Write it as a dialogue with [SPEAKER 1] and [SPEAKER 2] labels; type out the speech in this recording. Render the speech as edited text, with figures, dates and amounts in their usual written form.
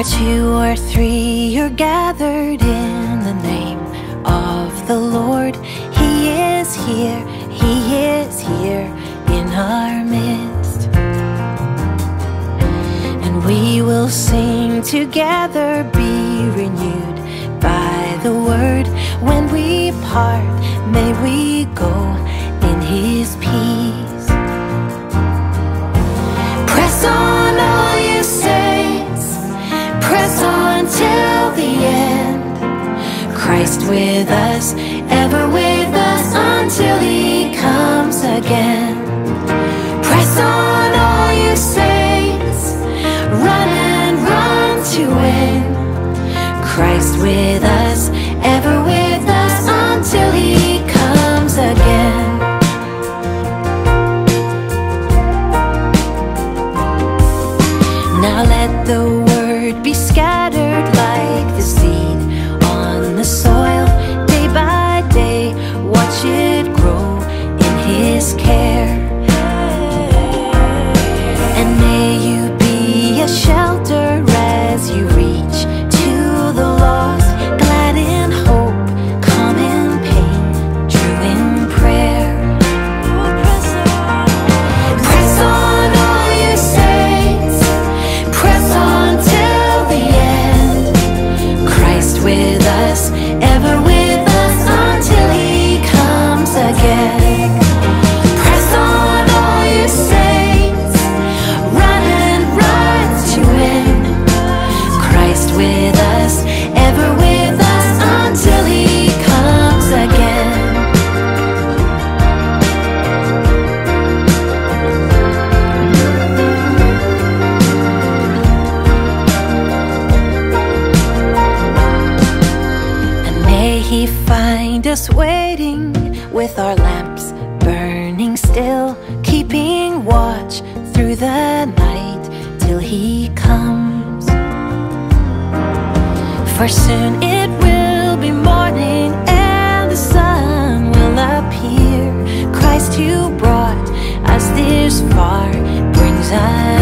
[SPEAKER 1] 2 or 3 are gathered in the name of the Lord, He is here, He is here in our midst. And we will sing together, be renewed by the word. When we part, may we go in His peace. Press on, all you saints, press on till the end. Christ with us, ever with us, until He comes again. Press on, all you saints, run and run to win. Christ with us, ever with us, until He comes again. Now let the word be scattered like the seed on the soil. Day by day, watch it grow in His care. And may you be a shelter as you reach to the lost, glad in hope, calm in pain, true in prayer. Press on, all you saints, press on till the end. Christ with us, ever with us, until He comes again. Press on, all you saints, run and run to win. Christ with us, ever with us, until He comes again. And may He find us waiting with our lamps burning still, keeping watch through the night till He comes. For soon it will be morning and the sun will appear. Christ who brought us this far brings us